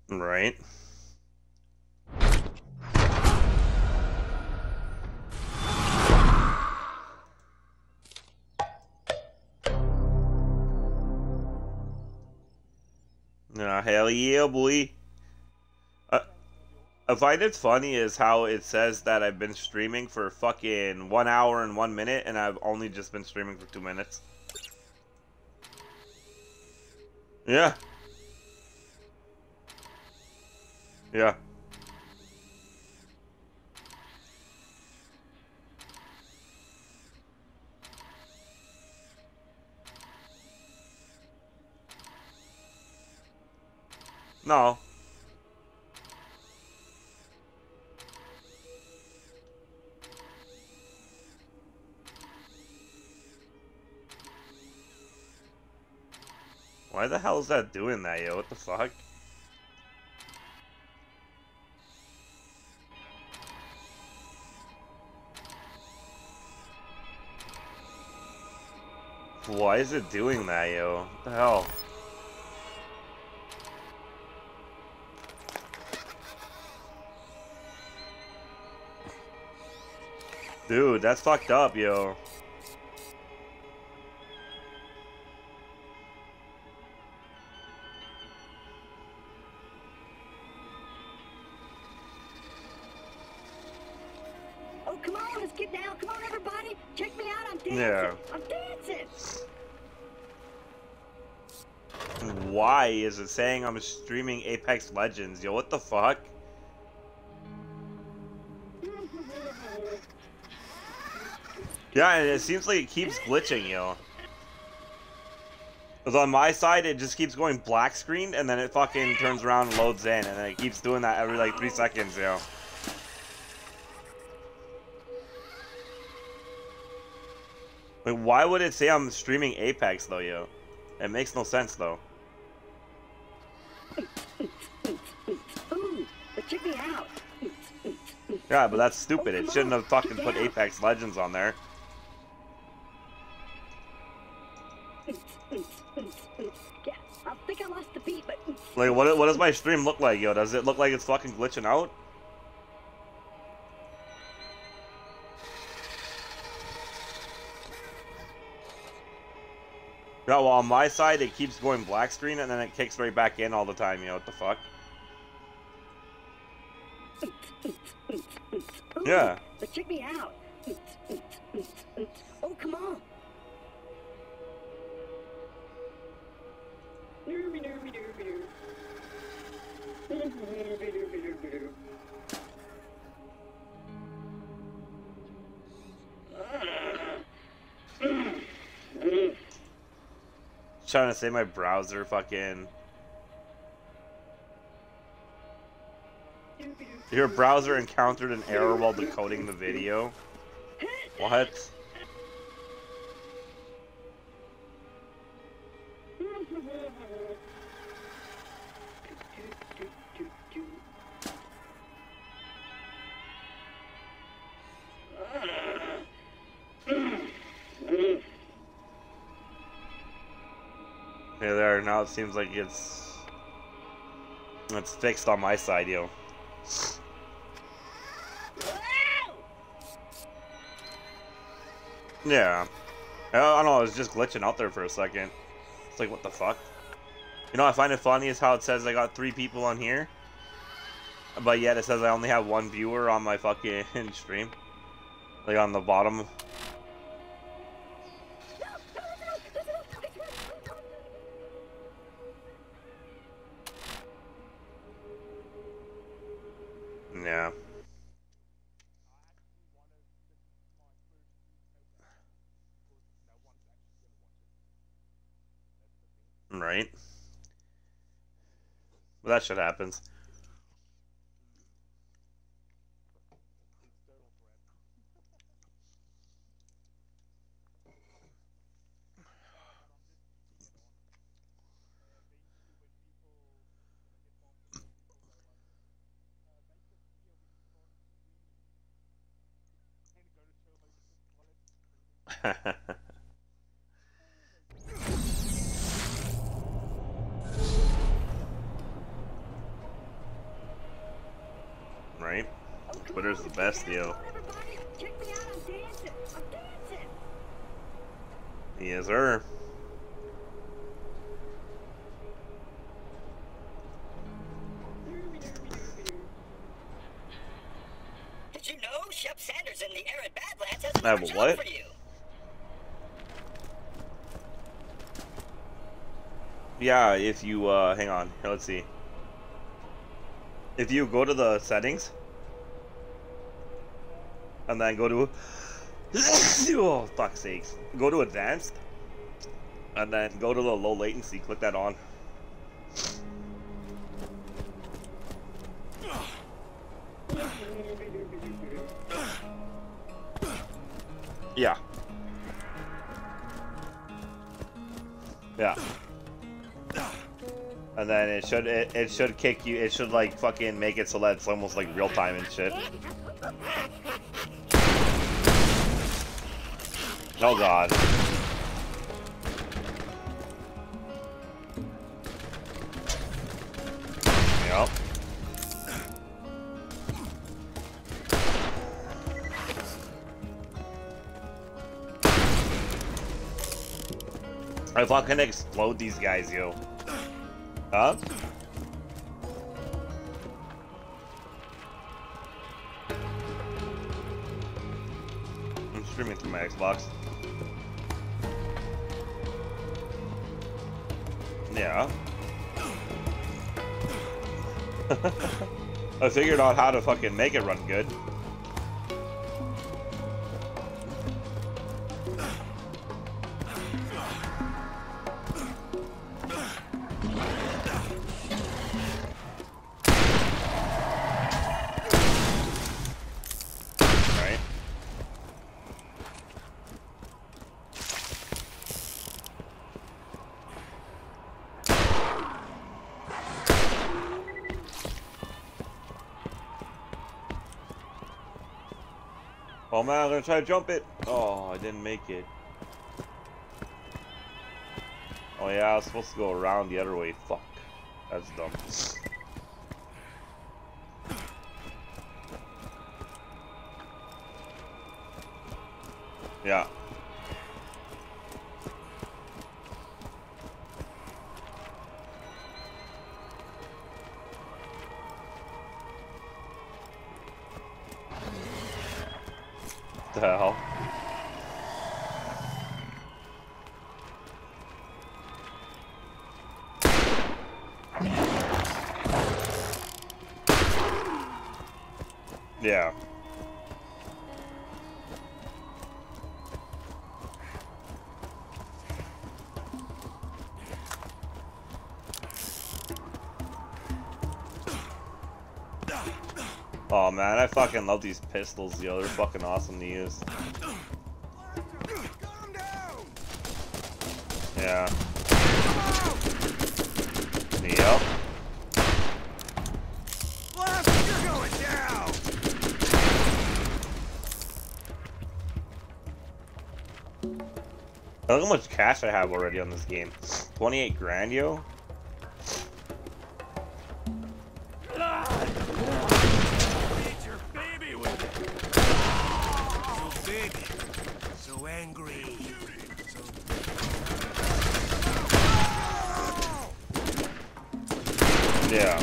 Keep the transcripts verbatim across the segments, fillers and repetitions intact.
Right. Uh, hell yeah, boy. Uh, I find it funny is how it says that I've been streaming for fucking one hour and one minute, and I've only just been streaming for two minutes. Yeah. Yeah. No. Why the hell is that doing that, yo? What the fuck? Why is it doing that, yo? What the hell? Dude, that's fucked up, yo. Oh, come on, let's get down. Come on, everybody. Check me out. I'm dancing. Yeah. I'm dancing. Why is it saying I'm streaming Apex Legends, yo? What the fuck? Yeah, and it seems like it keeps glitching, yo. Because on my side, it just keeps going black screen, and then it fucking turns around and loads in, and then it keeps doing that every like three seconds, yo. Like, why would it say I'm streaming Apex, though, yo? It makes no sense, though. Ooh, but check me out. Yeah, but that's stupid. It shouldn't have fucking put Apex Legends on there. Yeah, I think I lost the beat, but Like, what, what does my stream look like, yo? Does it look like it's fucking glitching out? Yeah, well, on my side, it keeps going black screen, and then it kicks right back in all the time, you know, what the fuck? Ooh, Yeah. but check me out. Oh, come on. Trying to say my browser fucking... Your browser encountered an error while decoding the video? What? Okay, there, now it seems like it's... It's fixed on my side, yo. Yeah. I don't know, it was just glitching out there for a second. It's like, what the fuck? You know, I find it funny is how it says I got three people on here. But yet it says I only have one viewer on my fucking stream. Like on the bottom. Yeah. Right. Well, that shit happens. Twitter's the best deal. Everybody, check me out. I'm dancing. I'm dancing. Yes, sir. Did you know Shep Sanders in the arid Badlands has I have another a job what? for you? Yeah, if you, uh, hang on. Here, let's see. If you go to the settings, and then go to, oh, fuck's sakes. Go to advanced, and then go to the low latency, click that on. Yeah. Yeah. And then it should it, it should kick you. It should like fucking make it so that it's almost like real time and shit. Oh god. Yep. I fucking explode these guys, yo. Huh? I'm streaming through my Xbox. Yeah. I figured out how to fucking make it run good. Right. Oh man, I'm gonna try to jump it. Oh, I didn't make it. Oh yeah, I was supposed to go around the other way. Fuck. That's dumb. Yeah. What the hell? Yeah. Oh man, I fucking love these pistols, yo. They're fucking awesome to use. Yeah. Yep. You're going down. Look how much cash I have already on this game. twenty-eight grand, yo. Eat your baby with it. So big, so angry, so. Yeah.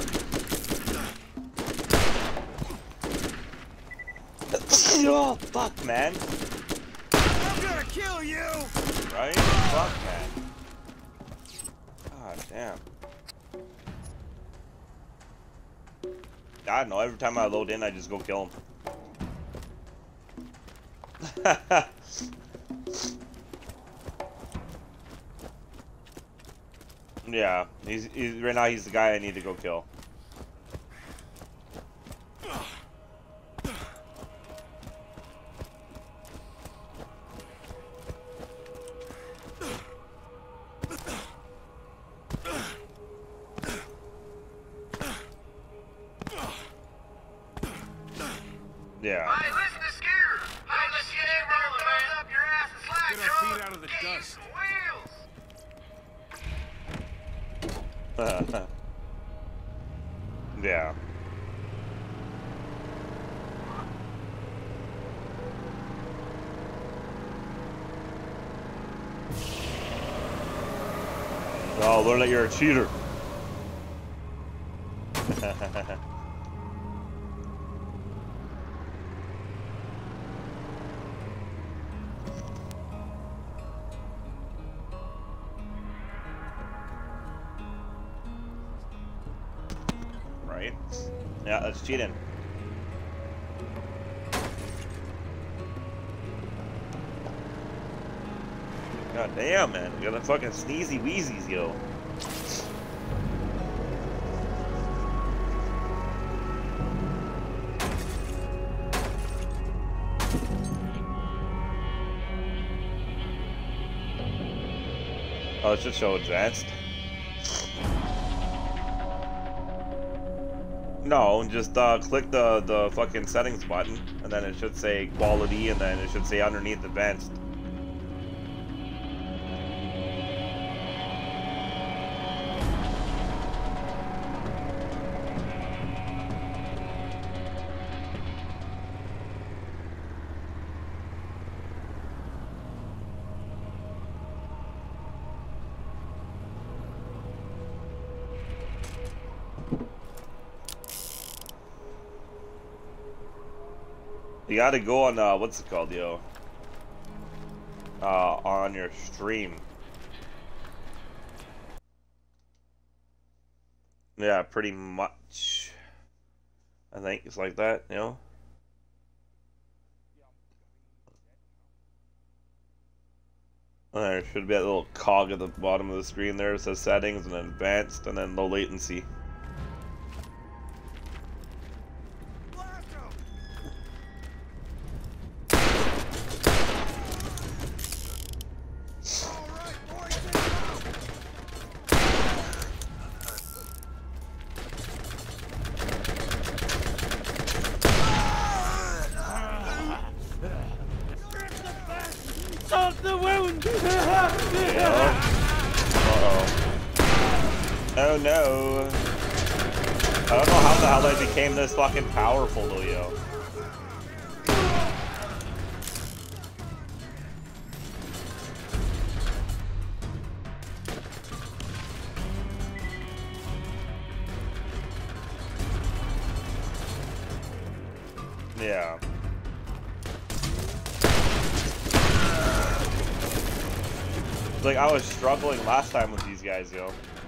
Oh, fuck, man. I'm gonna kill you. Right? Fuck, man. God damn. I don't know. Every time I load in, I just go kill him. Yeah, he's, he's right now. He's the guy I need to go kill. Yeah. Hey, listen to Skeeter! Hey, the shit ain't rolling, man! Up your ass and slide, Get our feet out of the dust. Wheels! Yeah. Oh, learn that you're a cheater. Right? Yeah, that's cheating. God damn, man. We got the fucking sneezy wheezies, yo. Oh, it should show advanced. No, just uh, click the, the fucking settings button, and then it should say quality, and then it should say underneath advanced. You gotta go on, uh, what's it called, yo? Uh, on your stream. Yeah, pretty much. I think it's like that, you know? There should be a little cog at the bottom of the screen there. It says settings, and then advanced, and then low latency. Oh no. I don't know how the hell I became this fucking powerful though, yo. Yeah. It's like I was struggling last time with these guys, yo.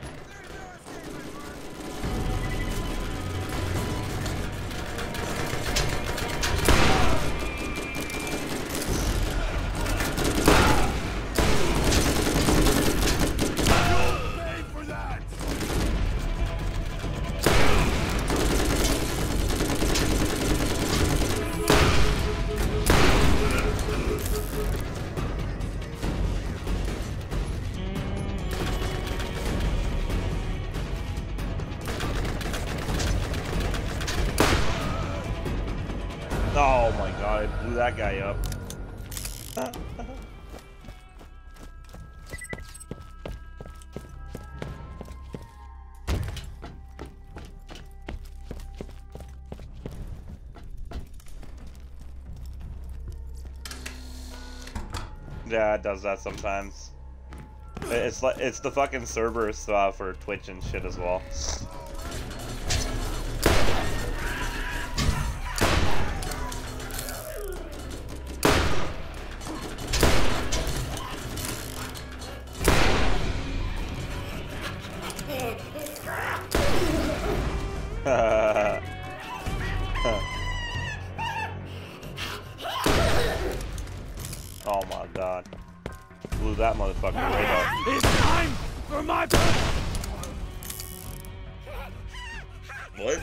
Oh my god, I blew that guy up. Yeah, it does that sometimes. It's like it's the fucking server stuff for Twitch and shit as well. Oh my god. Blew that motherfucker right up. It's time for my... What?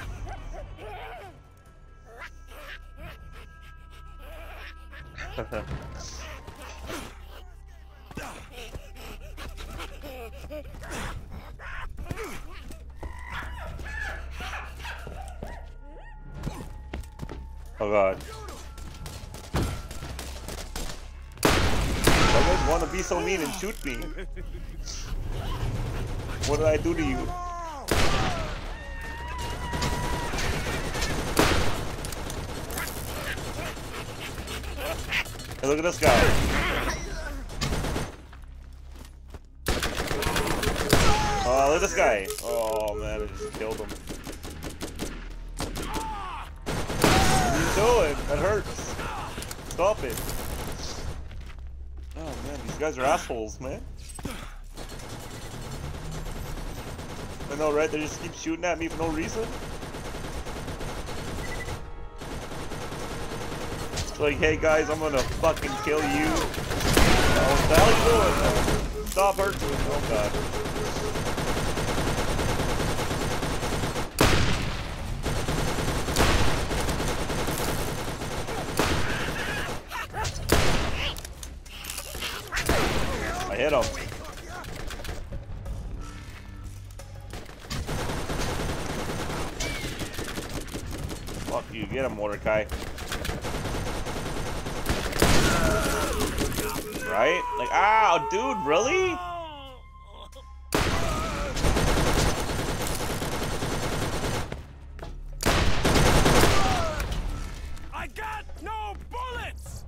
Oh god. Why you guys want to be so mean and shoot me? What did I do to you? Hey, look at this guy. look at this guy. Oh man, I just killed him. What are you doing? That hurts. Stop it. Oh man, these guys are assholes, man. I know, right? They just keep shooting at me for no reason. It's like, hey guys, I'm gonna fucking kill you. Oh, what the hell are you doing? Stop hurting me. Oh god. I hit him. Fuck you, get him, Mordecai. Right? Like, ow, dude, really? I got no bullets!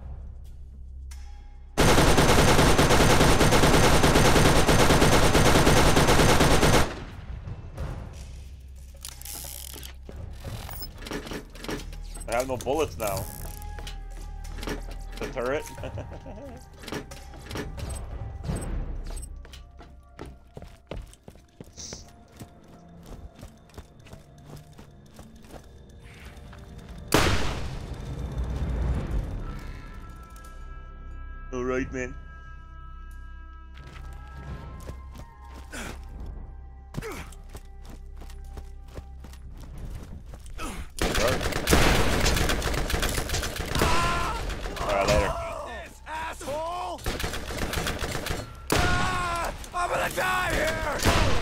I have no bullets now. The turret. All right, man. Alright, later. This asshole! Ah, I'm gonna die here!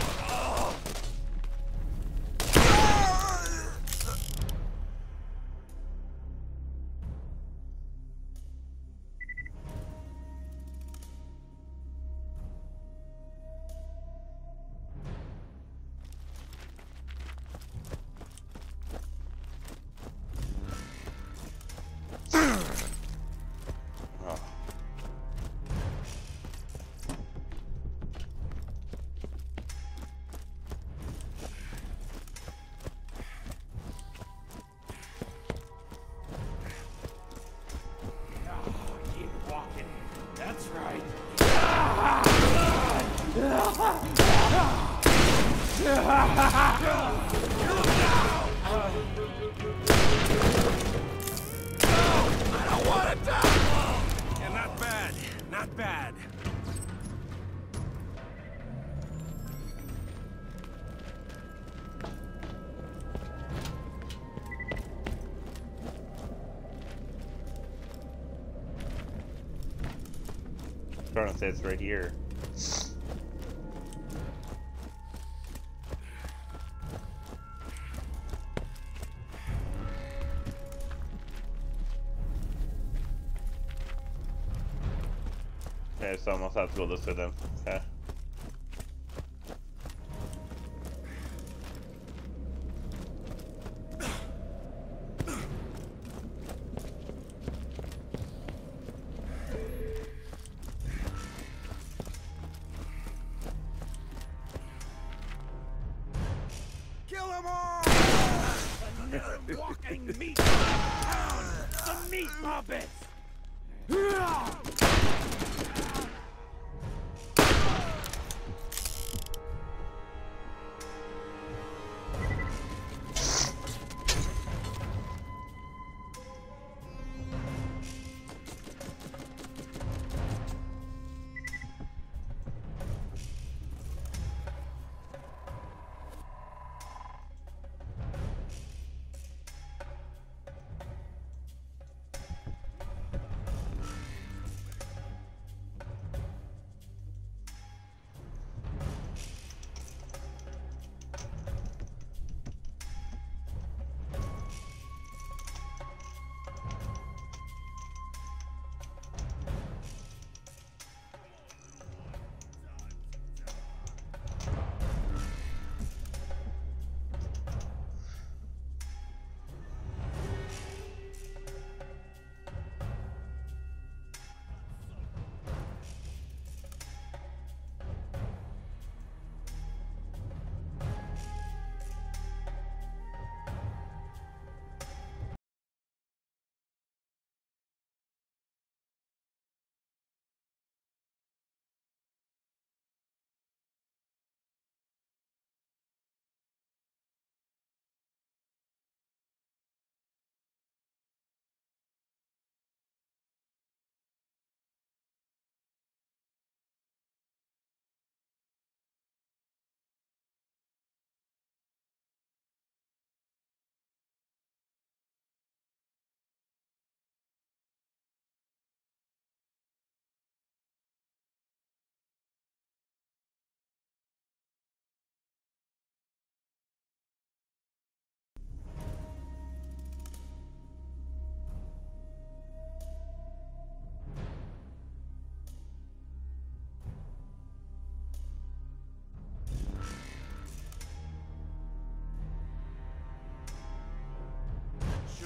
Oh. Keep walking. That's right. I don't want to die! Yeah, not bad. Not bad. I'm trying to say it's right here. Okay, so I must have to go this way then. Okay. Kill them all! Another walking meat town! The meat puppets!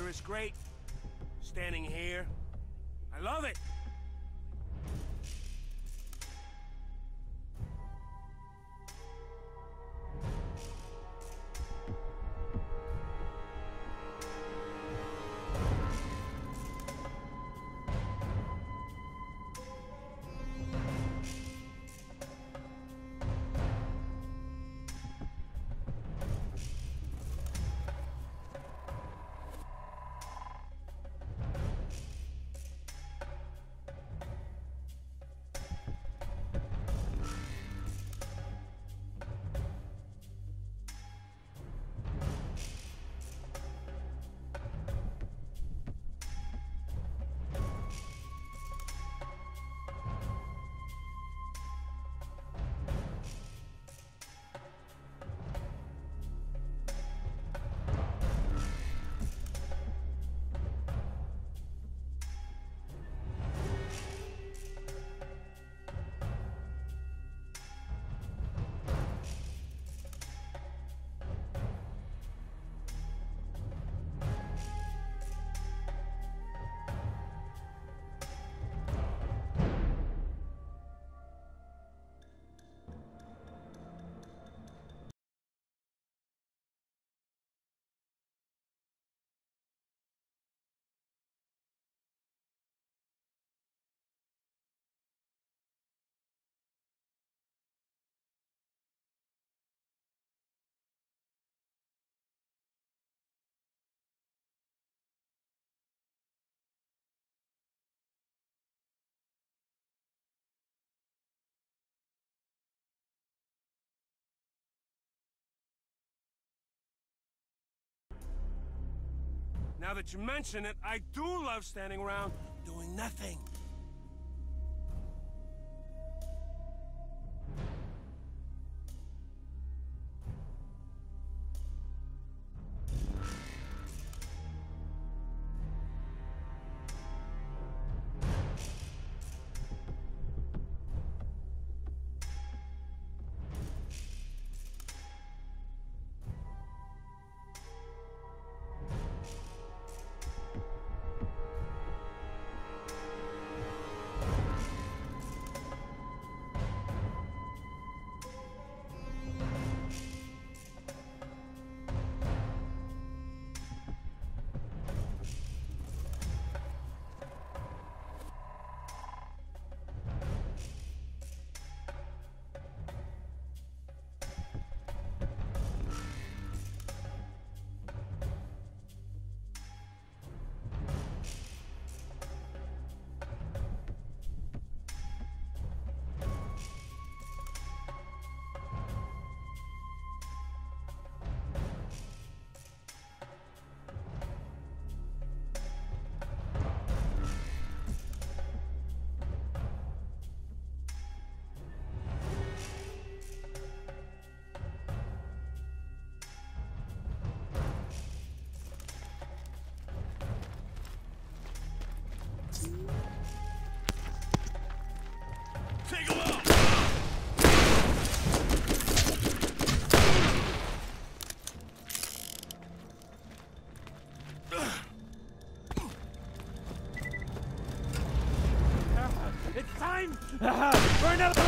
here is great. Standing here, I love it. Now that you mention it, I do love standing around doing nothing. Take a look! It's time for another.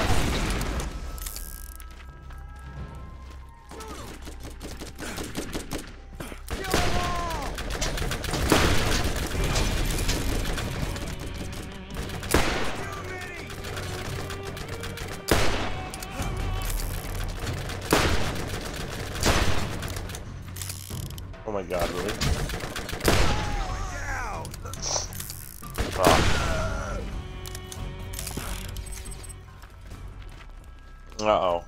Oh my god, really? Oh. Uh-oh.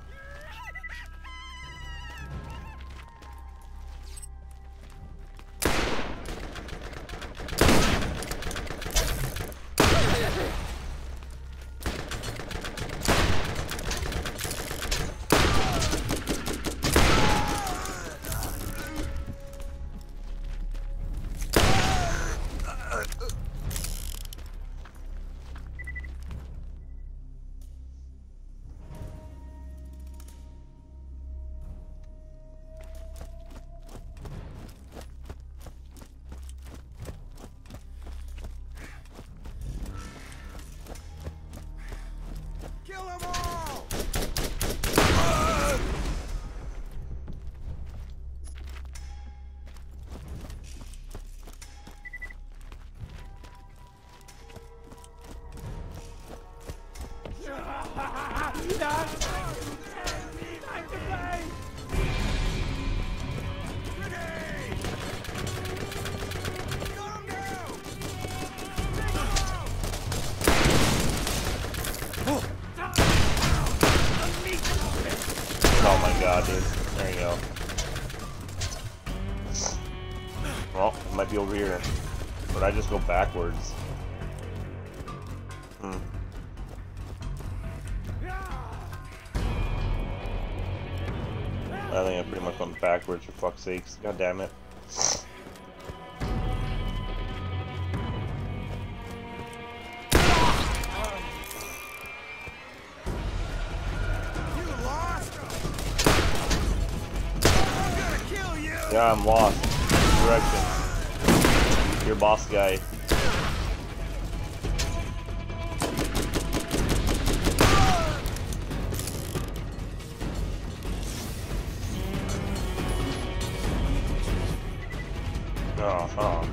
Enough! Time to play! Oh my god, dude. There you go. Well, it might be over here. But I just go backwards. Hmm. I think I pretty much went backwards for fuck's sakes. God damn it. Yeah, I'm lost. Direction. Your boss guy. Oh, oh.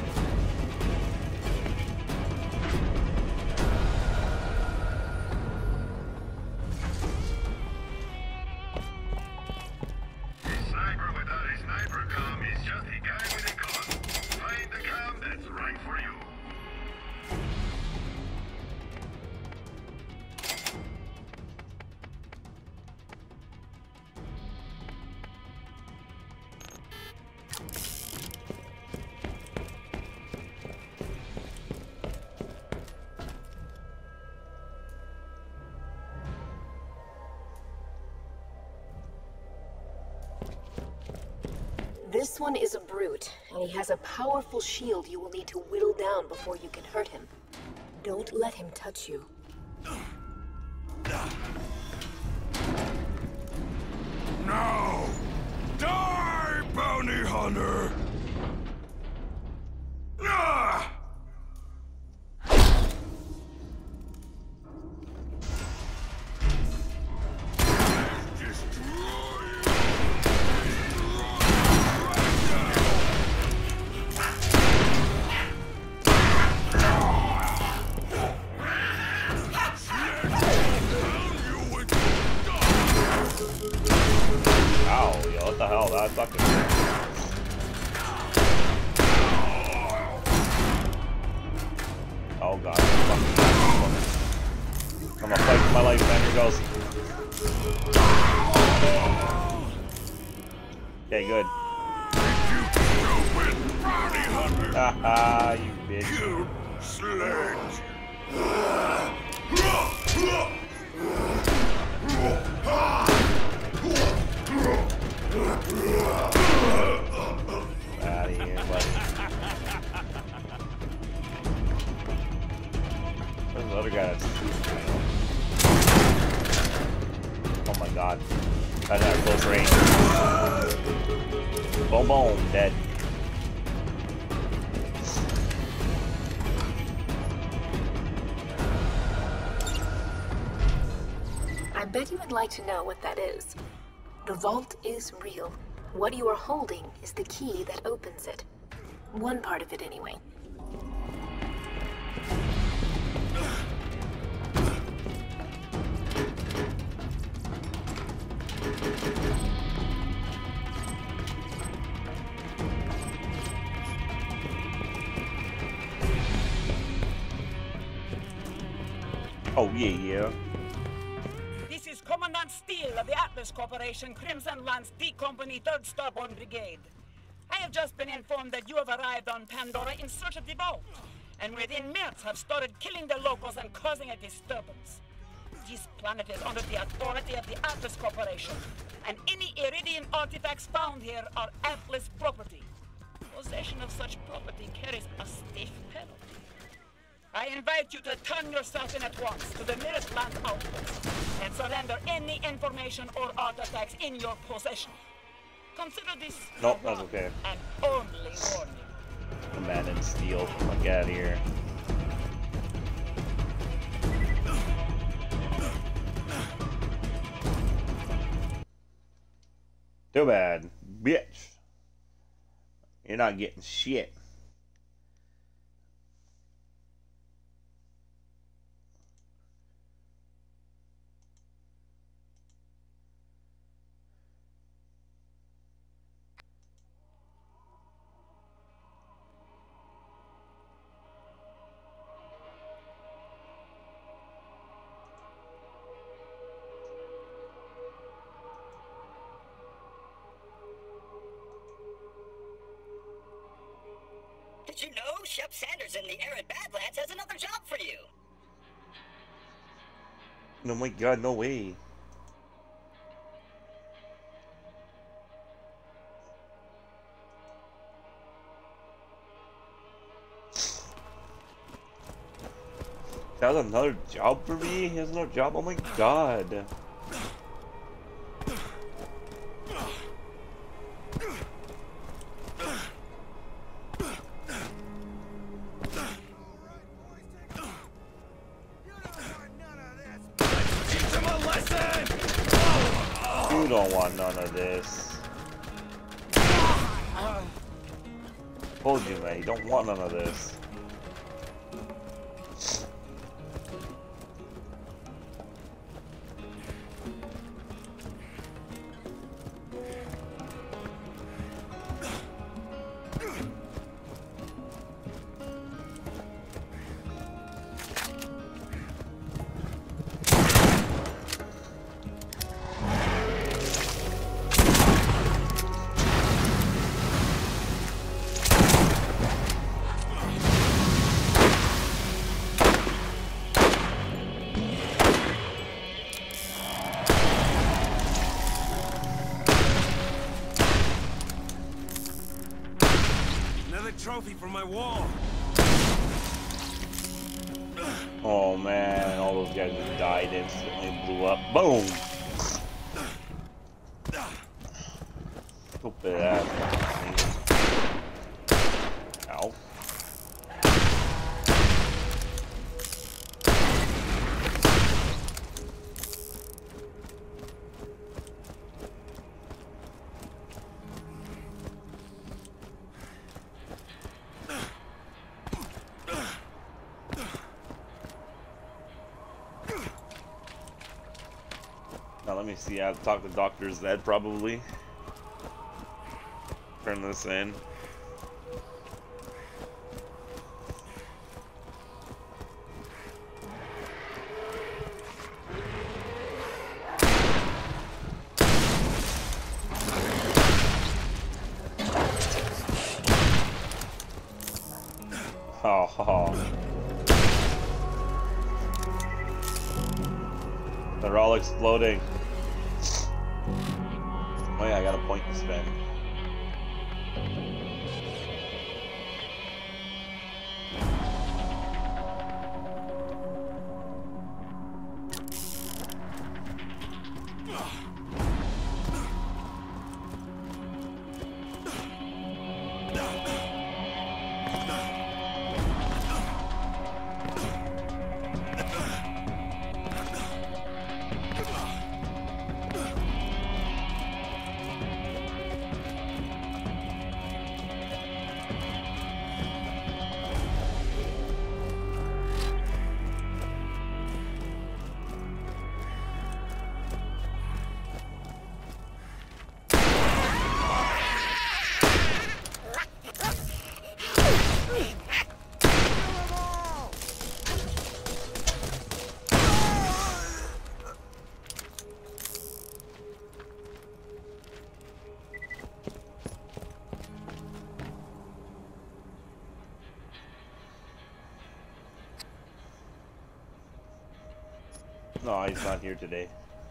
This one is a brute, and he has a powerful shield you will need to whittle down before you can hurt him. Don't let him touch you. No! Die, bounty hunter! Ah! Ow, yo, what the hell? That fucking. Oh god. I'm gonna fight for my life, man. Here goes. Okay, good. Haha, you bitch. You sledge! Out of here, buddy. Where's the other guy that's... Oh my god. That's at close range. Boom, boom, dead. I bet you would like to know what that is. The vault is real. What you are holding is the key that opens it. One part of it, anyway. Oh, yeah, yeah. This is Commandant Steele of the Atlas Corporation, Crimson Lance D Company, third Starborn Brigade. I have just been informed that you have arrived on Pandora in search of the vault, and within minutes have started killing the locals and causing a disturbance. This planet is under the authority of the Atlas Corporation, and any Iridian artifacts found here are Atlas property. Possession of such property carries a stiff penalty. I invite you to turn yourself in at once to the nearest land outpost and surrender any information or artifacts in your possession. Consider this Nope, that's okay. an only warning. Command and steal. Fuck out of here. Too bad, bitch. You're not getting shit. Did you know Shep Sanders in the Arid Badlands has another job for you? Oh my god, no way. That was another job for me? He has another job? Oh my god. You don't want none of this. Told you, man, you don't want none of this. Trophy from my wall. Oh man, all those guys just died instantly, blew up. Boom! Stupid ass. Ow. Now let me see, I have to talk to Doctor Zed probably. Turn this in. Oh, oh. They're all exploding. Oh yeah, I got a point to spend. No, he's not here today.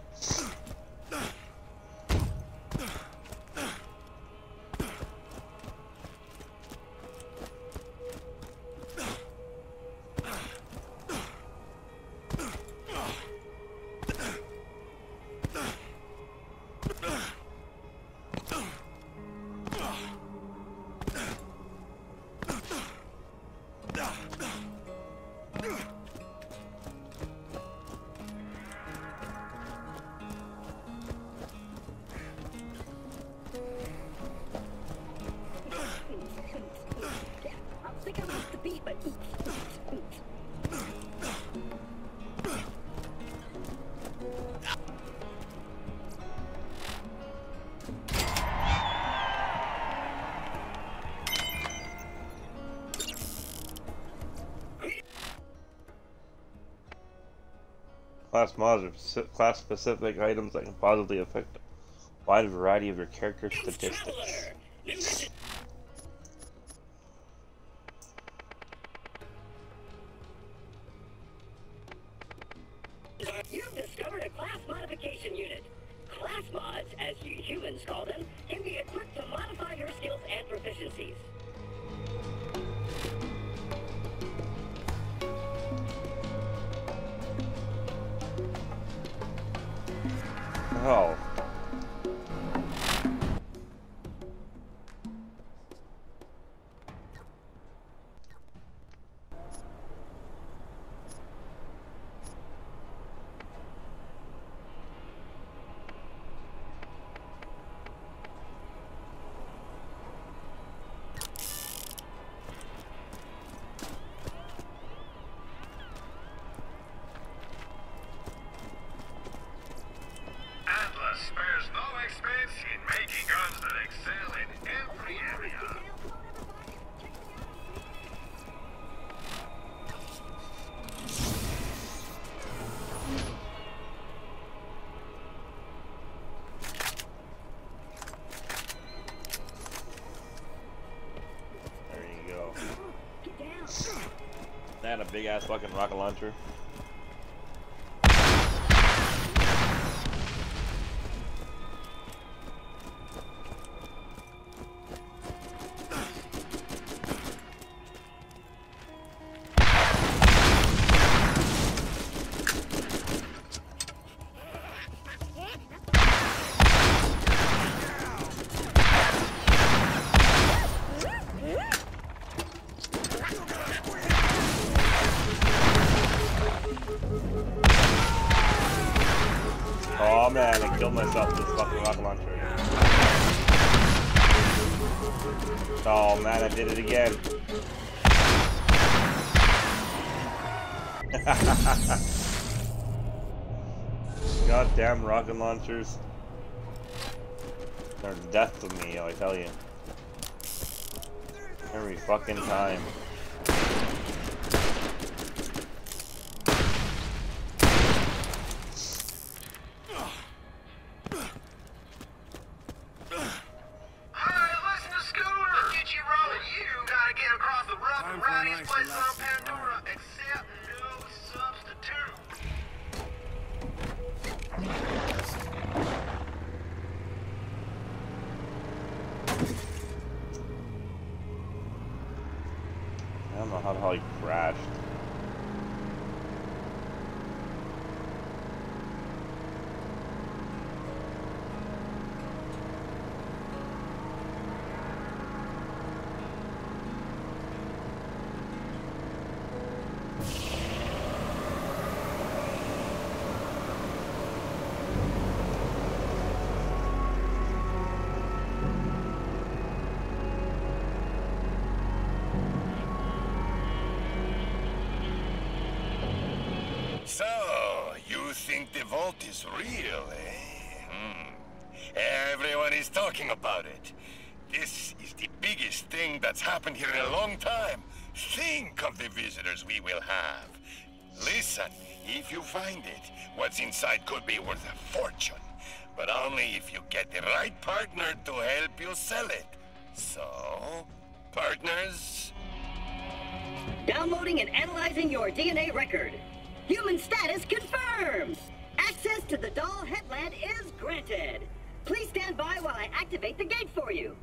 Class mods are class-specific items that can positively affect a wide variety of your character statistics. modification unit. Class mods, as you humans call them, can be equipped to modify your skills and proficiencies. Oh. Atlas spares no expense in making guns that excel in every area. There you go. Get down. That a big ass fucking rocket launcher. Oh man, I killed myself with this fucking rocket launcher. Oh man, I did it again. Goddamn rocket launchers. They're death to me, I tell you. Every fucking time. Hey, listen to Scooter! Get you rolling. You gotta get across the rough and rowdiest place on Pandora, except no substitute. I don't know how the hell he crashed. So, you think the vault is real, eh? Hmm. Everyone is talking about it. This is the biggest thing that's happened here in a long time. Think of the visitors we will have. Listen, if you find it, what's inside could be worth a fortune. But only if you get the right partner to help you sell it. So, partners? Downloading and analyzing your D N A record. Human status confirmed. Access to the Doll Headland is granted. Please stand by while I activate the gate for you.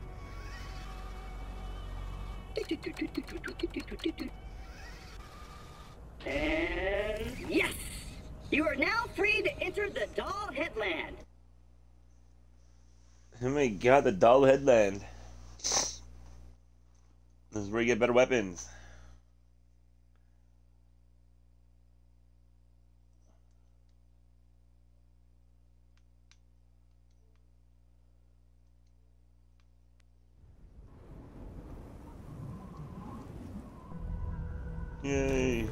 And yes! You are now free to enter the Doll Headland. Oh my god, the Doll Headland. This is where you get better weapons. Yay.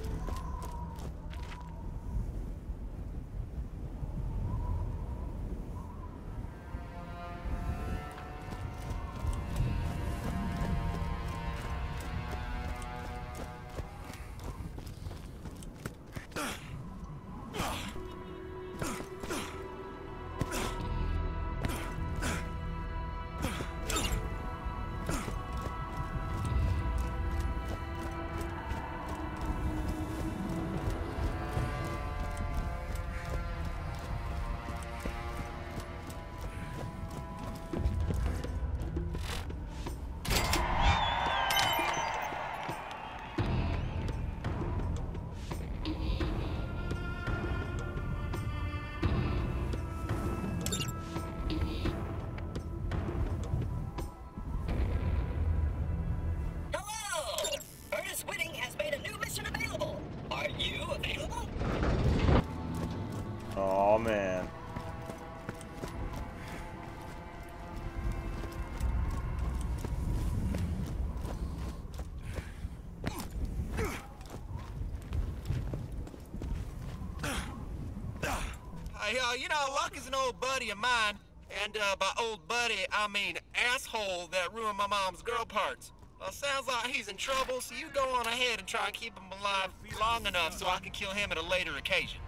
Hey, uh, you know, Luck is an old buddy of mine. And uh, by old buddy, I mean asshole that ruined my mom's girl parts. Well, sounds like he's in trouble, so you go on ahead and try and keep him alive long enough so I can kill him at a later occasion.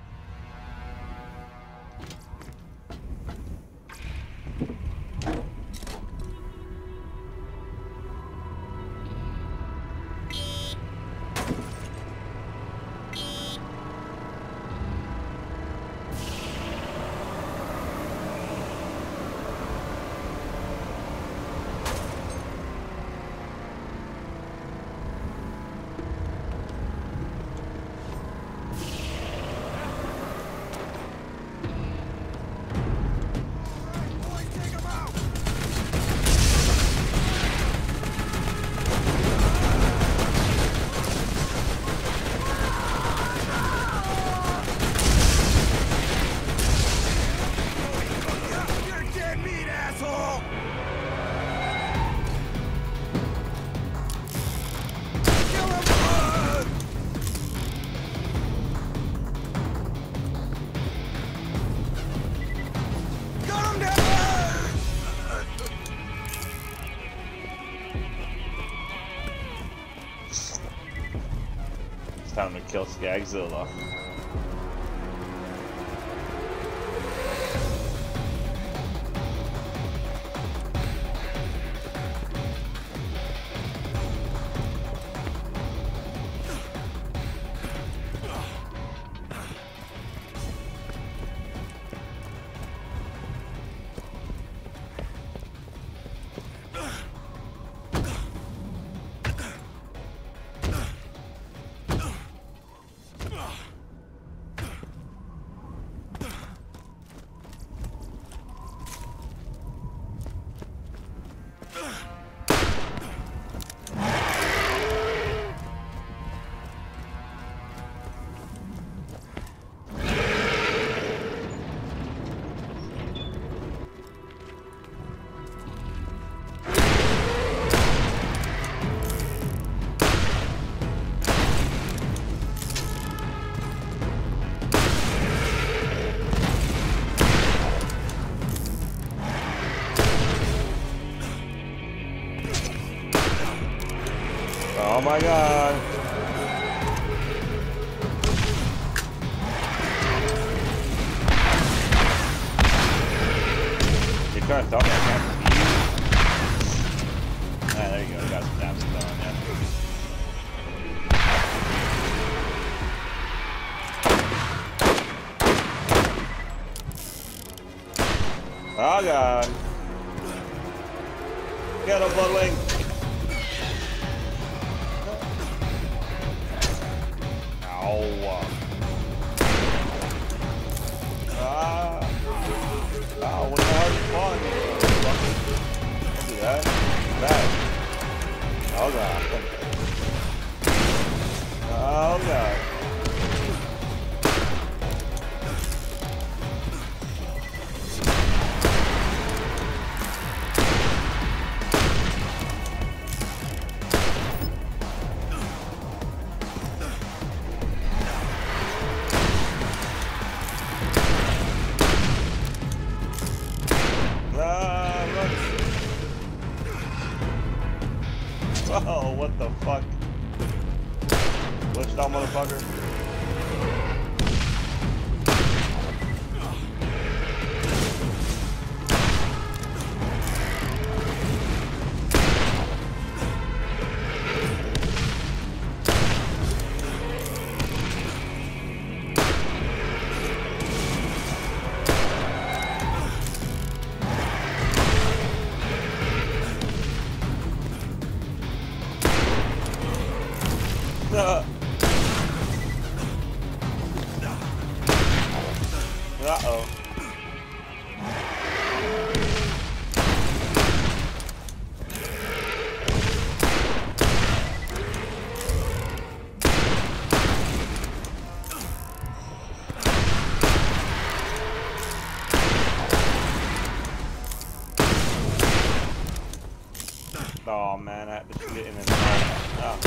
Time to kill Skagzilla. Oh my god. You're trying to tell me I can't beat you? Ah, there you go. You got some damage going, yeah. Oh god. Get him, Bloodwing. Ow. Ah. Oh, what the hell is fun? Don't do that. Bad. Oh god. Oh god. Oh, what the fuck? Glitched out, motherfucker. Uh oh. Oh man, I had to shoot it in his mouth. Oh.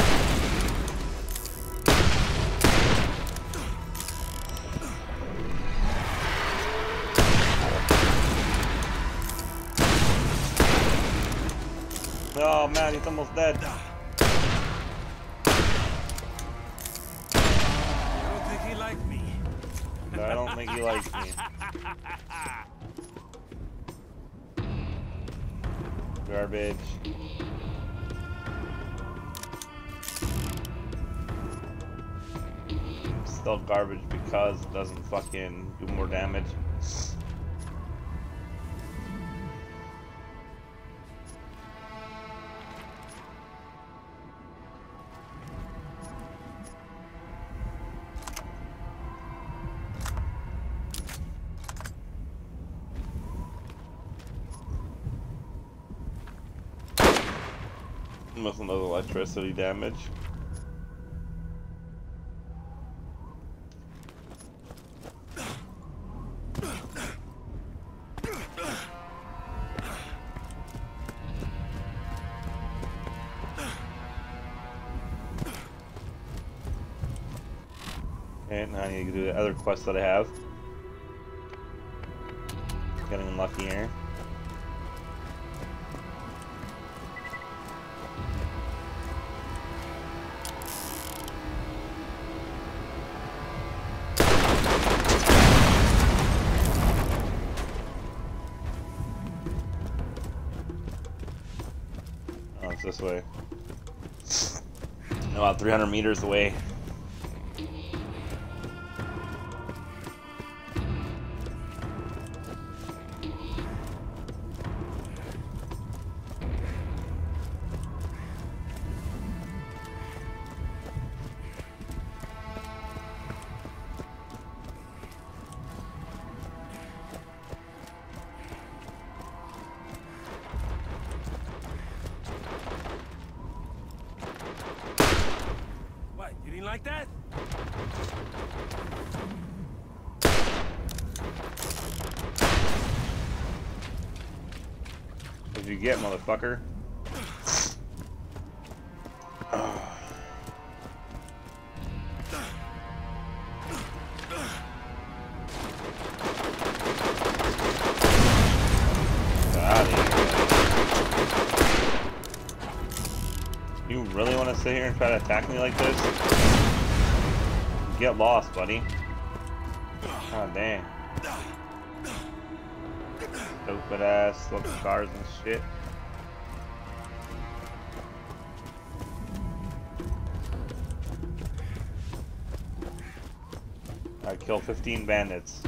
Oh man, he's almost dead. I don't think he liked me. No, I don't think he likes me. Garbage. Still garbage because it doesn't fucking do more damage. With another electricity damage. Okay, now I need to do the other quest that I have. Getting unlucky here. This way. About three hundred meters away. Like that? What'd you get, motherfucker? You really want to sit here and try to attack me like this? Get lost, buddy. God damn. Stupid ass looking cars and shit. I killed fifteen bandits.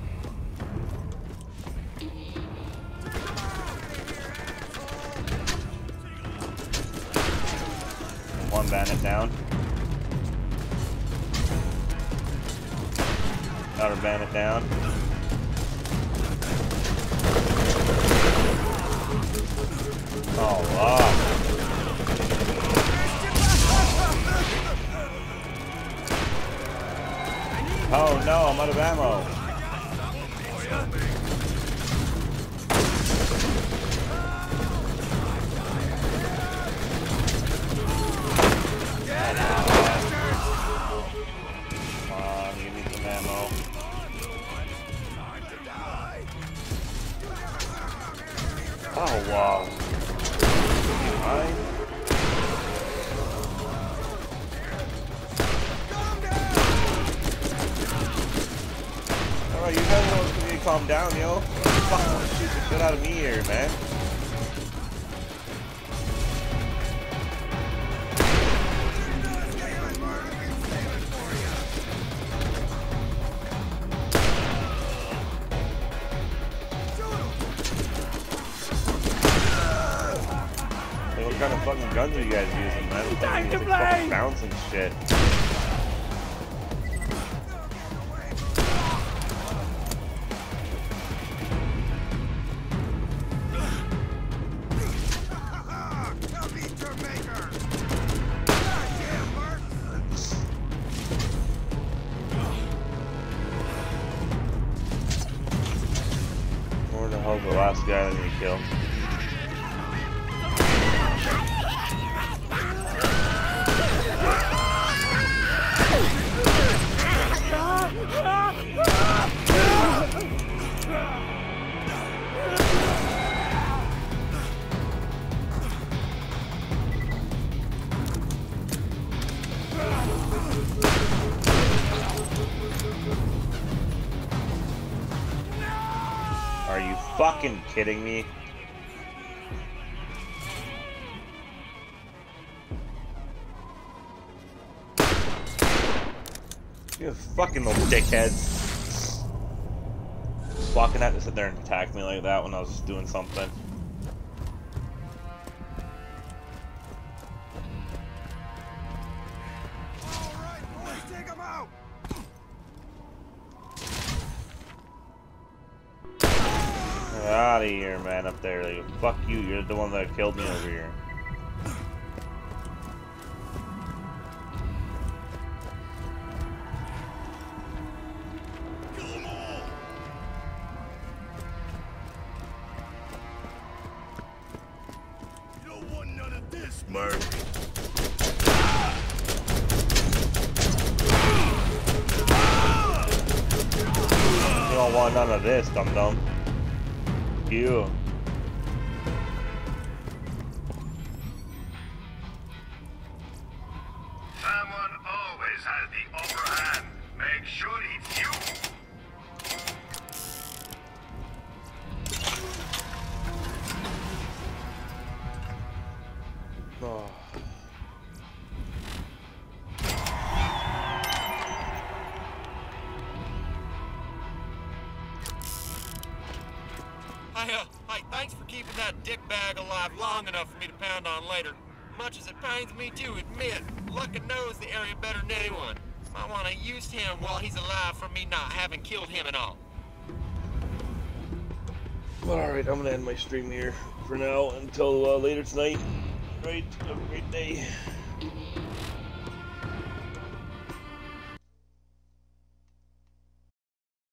One bandit down. Another bandit down. Oh, wow. Oh no, I'm out of ammo. Oh wow. Alright. Alright, you guys want to calm down, yo. Fuck, shoot the shit out of me here, man. What kind of fucking guns are you guys using, man? Time to like play! fucking bounce and shit. Where the hell's the last guy that we killed? fucking kidding me? You fucking little dickheads. Fucking had to sit there and attack me like that when I was just doing something. Get out of here, man, up there. Like, fuck you, you're the one that killed me over here. Merc. You don't want none of this, dum dum. You. Someone always has the upper hand. Make sure it's you. Oh. Hey, uh, hey, thanks for keeping that dickbag alive long enough for me to pound on later. Much as it pains me to admit, Luckin knows the area better than anyone. I want to use him while he's alive for me not having killed him at all. Alright, I'm gonna end my stream here for now until uh, later tonight. Right, have a great day.